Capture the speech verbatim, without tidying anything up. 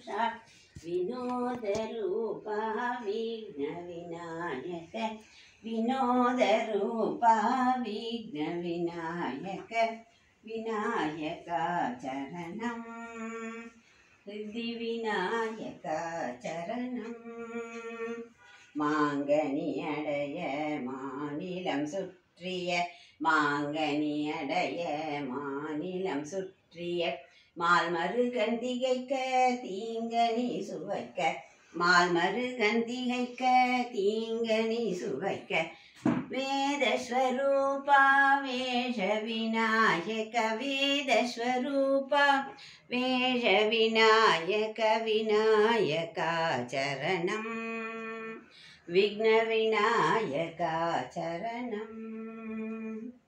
विनोदरूपा विघ्नविनायक विनोदरूपा विघ्नविनायक विनायकाचरणं सिद्धिविनायकाचरणं மாங்கனியடைய மாநிலம் சுற்றிய மாங்கனியடைய மாநிலம் சுற்றிய மால்மருகன் திகைக்க தீங்கனி சுவைக்க மால்மருகன் திகைக்க தீங்கனி சுவைக்க வேதஸ்வரூபா வேஷ விநாயக வேதஸ்வரூபா வேஷ விநாயக விநாயகாச்சரணம் விக்ன விநாயகாச்சரணம்.